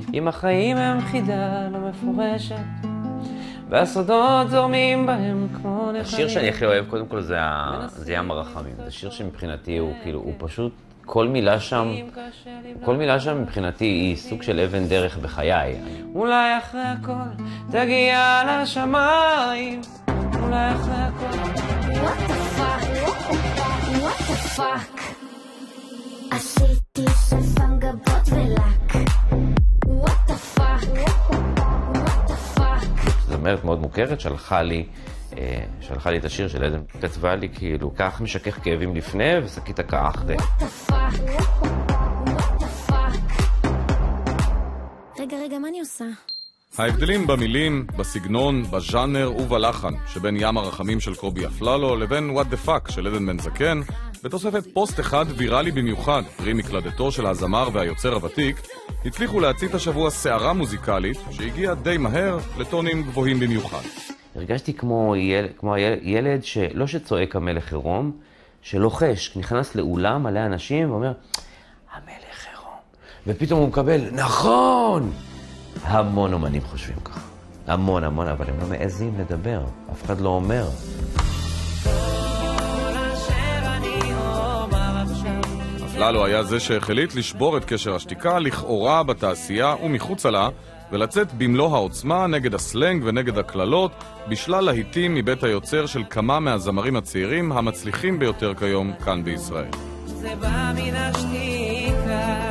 אם החיים הם חידה לא מפורשת, והסודות זורמים בהם כמו נחלים. השיר שאני הכי אוהב קודם כל זה ים הרחמים. זה שיר שמבחינתי הוא כאילו, הוא פשוט, כל מילה שם מבחינתי היא סוג של אבן דרך בחיי. אולי אחרי הכל תגיע לשמיים, אולי אחרי הכל. What the fuck? What the fuck? עשיתי שפם גבות ולק. What the fuck? What the fuck? זמרת מאוד מוכרת שלחה לי את השיר של עדן, כתבה לי כאילו, כך משכך כאבים לפני וסקית הקאה אחרי. רגע, מה אני עושה? ההבדלים במילים, בסגנון, בז'אנר ובלחן שבין ים הרחמים של קובי אפללו לבין What the fuck של עדן בן זקן, בתוספת פוסט אחד ויראלי במיוחד, פרי מקלדתו של הזמר והיוצר הוותיק, הצליחו להצית השבוע סערה מוזיקלית שהגיעה די מהר לטונים גבוהים במיוחד. הרגשתי כמו ילד שלא שצועק המלך עירום, שלוחש, נכנס לאולם מלא אנשים ואומר, המלך עירום. ופתאום הוא מקבל, נכון! המון אומנים חושבים ככה. המון, אבל הם לא מעזים לדבר. אף אחד לא אומר. אפללו היה זה שהחליט לשבור את קשר השתיקה לכאורה בתעשייה ומחוצה לה, ולצאת במלוא העוצמה נגד הסלנג ונגד הכללות, בשלל להיטים מבית היוצר של כמה מהזמרים הצעירים המצליחים ביותר כיום כאן בישראל. זה בא מן השתיקה.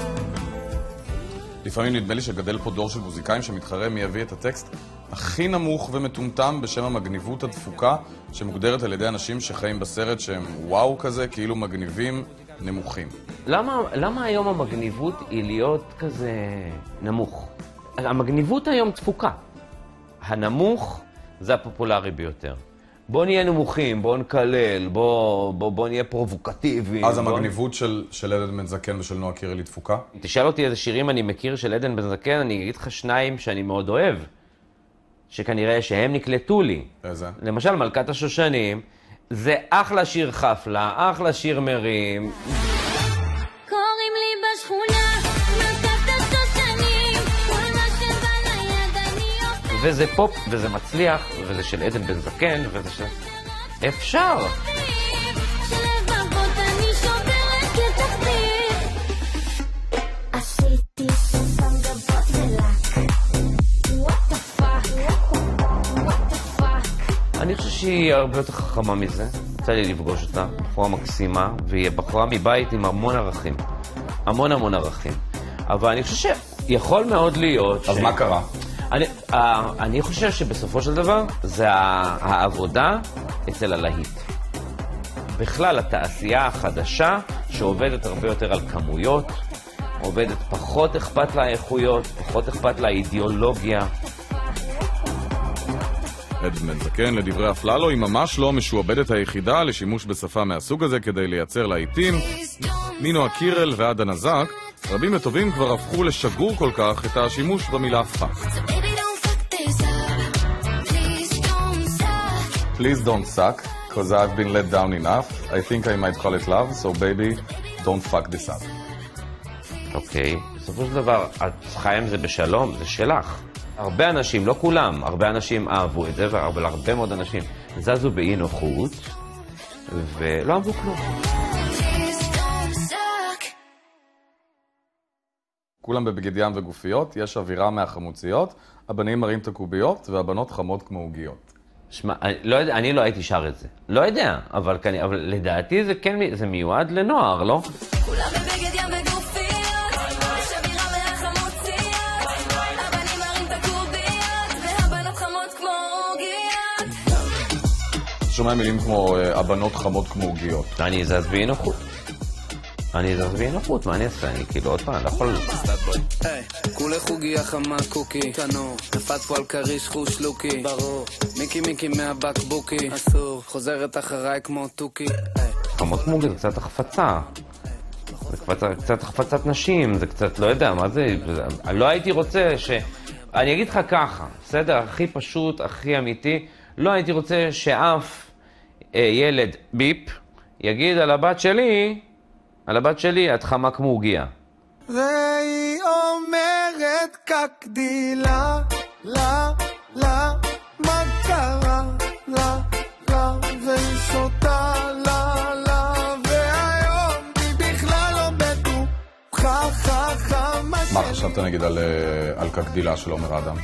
לפעמים נדמה לי שגדל פה דור של מוזיקאים שמתחרה מי יביא את הטקסט הכי נמוך ומטומטם בשם המגניבות הדפוקה, שמוגדרת על ידי אנשים שחיים בסרט שהם וואו כזה, כאילו מגניבים נמוכים. למה היום המגניבות היא להיות כזה נמוך? המגניבות היום דפוקה. הנמוך זה הפופולרי ביותר. בוא נהיה נמוכים, בוא נקלל, בוא נהיה פרובוקטיביים. אז המגניבות של עדן בן זקן ושל נועה קירל היא דפוקה? תשאל אותי איזה שירים אני מכיר של עדן בן זקן, אני אגיד לך שניים שאני מאוד אוהב, שכנראה שהם נקלטו לי. איזה? למשל, מלכת השושנים, זה אחלה שיר חפלה, אחלה שיר מרים. קוראים לי בשכונה, מלכת השושנים, כל מה שבא ליד אני עושה. וזה פופ, וזה מצליח, וזה של עדן בן זקן, וזה של... אפשר! שלבבות אני שוברת כתחתית. עשיתי שפם גבות ולק. What the fuck? What the fuck? אני חושב שהיא הרבה יותר חכמה מזה. יצא לי לפגוש אותה, בחורה מקסימה, והיא בחורה מבית עם המון ערכים. המון ערכים. אבל אני חושב שיכול מאוד להיות אז מה קרה? אני חושב שבסופו של דבר זה העבודה אצל הלהיט. בכלל, התעשייה החדשה שעובדת הרבה יותר על כמויות, עובדת פחות אכפת לה איכויות, פחות אכפת לה אידיאולוגיה. עדן בן זקן, לדברי אפללו, היא ממש לא משועבדת היחידה לשימוש בשפה מהסוג הזה כדי לייצר להיטים. מנועה קירל ועד הנזק, רבים וטובים כבר הפכו לשגור כל כך את השימוש במילה פאק. Please don't suck, because I've been let down enough. I think I might call it love, so baby, don't fuck this up. אוקיי, בסופו של דבר, החיים זה בשלום, זה שלך. הרבה אנשים, לא כולם, הרבה אנשים אהבו את זה, אבל הרבה מאוד אנשים זזו באי נוחות, ולא אהבו כלום. כולם בבגד ים וגופיות, יש אווירה מהחמוציות, הבנים מראים את הקוביות והבנות חמות כמו עוגיות. שמע, אני לא הייתי שר את זה. לא יודע, אבל לדעתי זה כן, זה מיועד לנוער, לא? כולם בבגד ים וגופיות, יש אווירה מהחמוציות, הבנים מראים את הקוביות, והבנות חמות כמו עוגיות. שומע מילים כמו הבנות חמות כמו עוגיות. אני זז באי נוחות. מה אני אעשה? אני כאילו עוד פעם, לא יכול... כולי חוגיה חמה קוקי תנור, קפץ פה על קריש חוש לוקי ברור, מיקי מהבקבוקי אסור, חוזרת אחריי כמו טוקי. חמות כמו זה קצת החפצה. זה קצת החפצת נשים, זה קצת, לא יודע מה זה, לא הייתי רוצה אני אגיד לך ככה, בסדר? הכי פשוט, הכי אמיתי, לא הייתי רוצה שאף ילד ביפ יגיד על הבת שלי, את חמה כמו עוגיה. והיא אומרת נראית כגדילה, לה, לה, מה קרה? לה, לה, והיא שותה, לה, לה, והיום היא בכלל לא בטוחה, מה חשבת נגיד על כגדילה של עומר אדם?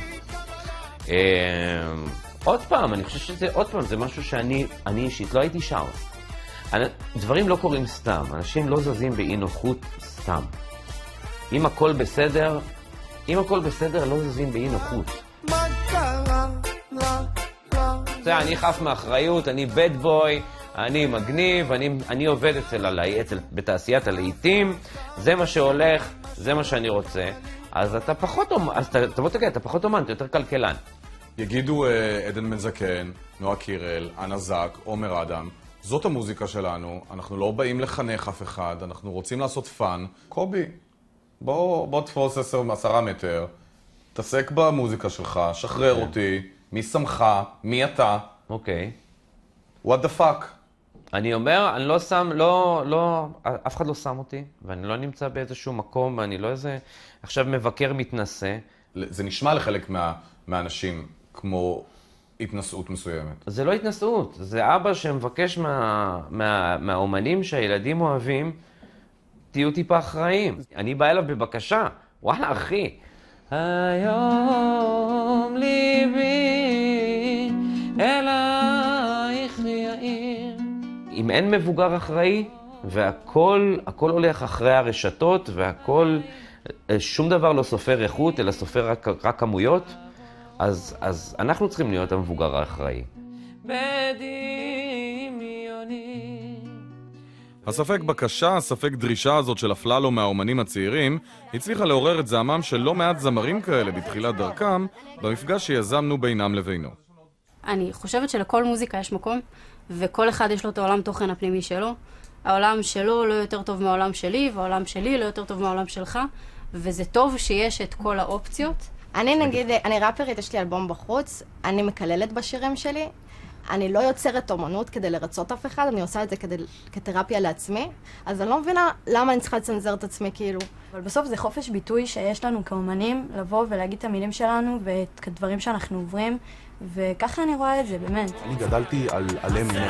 עוד פעם, אני חושב שזה, עוד פעם, זה משהו שאני אישית לא הייתי שר. דברים לא קורים סתם, אנשים לא זזים באי נוחות סתם. אם הכל בסדר, לא זזים באי נוחות. מה קרה? לה, לה. אני חף מאחריות, אני בד בוי, אני מגניב, אני עובד בתעשיית הלהיטים, זה מה שהולך, זה מה שאני רוצה. אז אתה פחות אומן, תבוא תגיד, אתה פחות אומן, אתה יותר כלכלן. יגידו עדן בן זקן, נועה קירל, אנה זק, עומר אדם, זאת המוזיקה שלנו, אנחנו לא באים לחנך אף אחד, אנחנו רוצים לעשות פאן. קובי, בוא תפוס 10 מטר, תעסק במוזיקה שלך, שחרר אותי, מי שמך, מי אתה? אוקיי. What the fuck? אני אומר, אני לא שם, אף אחד לא שם אותי, ואני לא נמצא באיזשהו מקום, ואני לא איזה, עכשיו מבקר מתנשא. זה נשמע לחלק מהאנשים כמו התנסות מסוימת. זה לא התנסות, זה אבא שמבקש מהאומנים שהילדים אוהבים, תהיו טיפה אחראים. אני בא אליו בבקשה, וואלה אחי. היום ליבי אלייך יאיר. אם אין מבוגר אחראי, והכל הולך אחרי הרשתות, והכל, שום דבר לא סופר איכות, אלא סופר רק כמויות, אז אנחנו צריכים להיות המבוגר האחראי. בדמיוני. הספק בקשה, הספק דרישה הזאת של אפללו מהאומנים הצעירים, הצליחה לעורר את זעמם של לא מעט זמרים כאלה בתחילת דרכם, במפגש שיזמנו בינם לבינו. אני חושבת שלכל מוזיקה יש מקום, וכל אחד יש לו את העולם תוכן הפנימי שלו. העולם שלו לא יותר טוב מהעולם שלי, והעולם שלי לא יותר טוב מהעולם שלך, וזה טוב שיש את כל האופציות. אני נגיד, אני ראפרית, יש לי אלבום בחוץ, אני מקללת בשירים שלי, אני לא יוצרת אומנות כדי לרצות אף אחד, אני עושה את זה כתרפיה לעצמי, אז אני לא מבינה למה אני צריכה לצנזר את עצמי כאילו. אבל בסוף זה חופש ביטוי שיש לנו כאומנים, לבוא ולהגיד את המילים שלנו ואת הדברים שאנחנו עוברים, וככה אני רואה את זה, באמת. אני גדלתי על אמינם.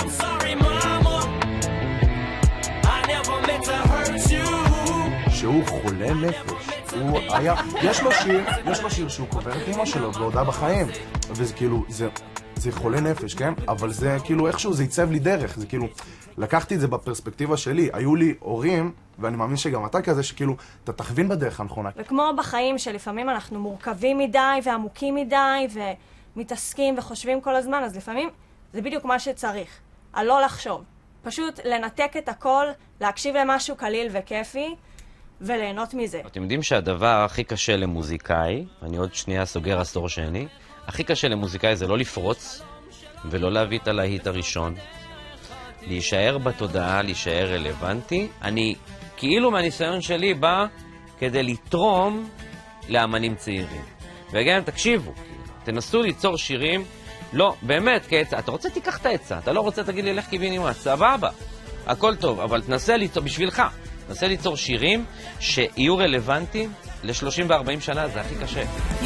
שהוא חולה נפש. הוא היה, יש לו שיר שהוא קובר את אמא שלו בעודה בחיים. וזה כאילו, זה חולה נפש, כן? אבל זה כאילו איכשהו זה ייצב לי דרך. זה כאילו, לקחתי את זה בפרספקטיבה שלי. היו לי הורים, ואני מאמין שגם אתה כזה, שכאילו, אתה תכווין בדרך הנכונה. וכמו בחיים שלפעמים אנחנו מורכבים מדי ועמוקים מדי ומתעסקים וחושבים כל הזמן, אז לפעמים זה בדיוק מה שצריך. על לא לחשוב. פשוט לנתק את הכל, להקשיב למשהו קליל וכיפי, וליהנות מזה. אתם יודעים שהדבר הכי קשה למוזיקאי, אני עוד שנייה סוגר עשור שני, הכי קשה למוזיקאי זה לא לפרוץ, ולא להביא את הלהיט הראשון. להישאר בתודעה, להישאר רלוונטי. אני כאילו מהניסיון שלי בא כדי לתרום לאמנים צעירים. וגם תקשיבו, תנסו ליצור שירים, לא, באמת, כעצה, אתה רוצה תיקח את העצה, אתה לא רוצה תגיד לי לך קיבינימט, סבבה, הכל טוב, אבל תנסה ליצור, בשבילך, תנסה ליצור שירים שיהיו רלוונטיים ל-30 ו-40 שנה, זה הכי קשה.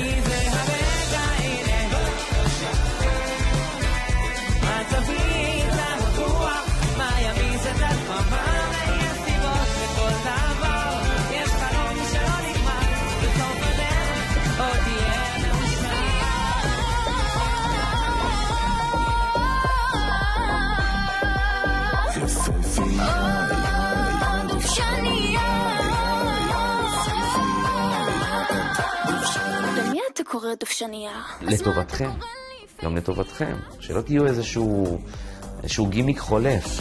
קורא דופשניה. לטובתכם, גם לטובתכם, שלא תהיו איזשהו גימיק חולף.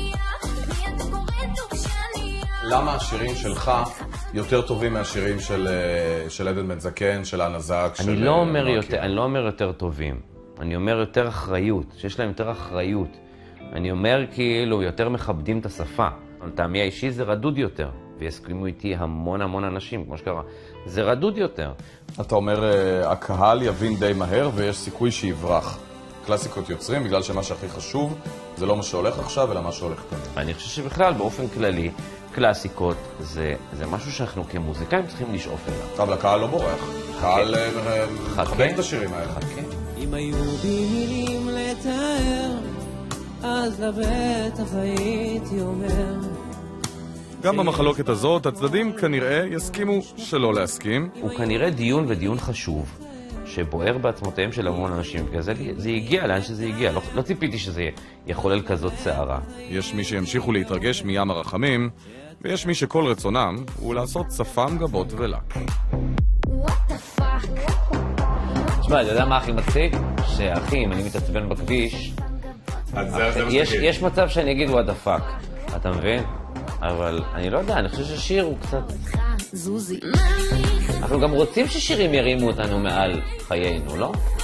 למה השירים שלך יותר טובים מהשירים של עדן בן זקן, של אנה זק, של... אני לא אומר יותר טובים, אני אומר יותר אחריות, שיש להם יותר אחריות. אני אומר כאילו יותר מכבדים את השפה. טעמי האישי זה רדוד יותר, ויסכימו איתי המון אנשים, כמו שקרה. זה רדוד יותר. אתה אומר, הקהל יבין די מהר ויש סיכוי שיברח. קלאסיקות יוצרים, בגלל שמה שהכי חשוב זה לא מה שהולך עכשיו, אלא מה שהולך תמיד. אני חושב שבכלל, באופן כללי, קלאסיקות, זה משהו שאנחנו כמוזיקאים צריכים לשאוף אליו. אבל הקהל לא בורח. הקהל מחבק את השירים האלה. אם היו בי מילים לתאר, אז לבטח הייתי אומר. גם במחלוקת הזאת, הצדדים כנראה יסכימו שלא להסכים. הוא כנראה דיון ודיון חשוב, שבוער בעצמותיהם של המון אנשים, בגלל זה הגיע לאן שזה הגיע. לא ציפיתי שזה יחולל כזאת סערה. יש מי שימשיכו להתרגש מים הרחמים, ויש מי שכל רצונם הוא לעשות שפם גבות ולק. תשמע, אתה יודע מה הכי מצחיק? שאחי, אם אני מתעצבן בכביש, יש מצב שאני אגיד what the fuck, אתה מבין? אבל אני לא יודע, אני חושב ששיר הוא קצת... אנחנו גם רוצים ששירים ירימו אותנו מעל חיינו, לא?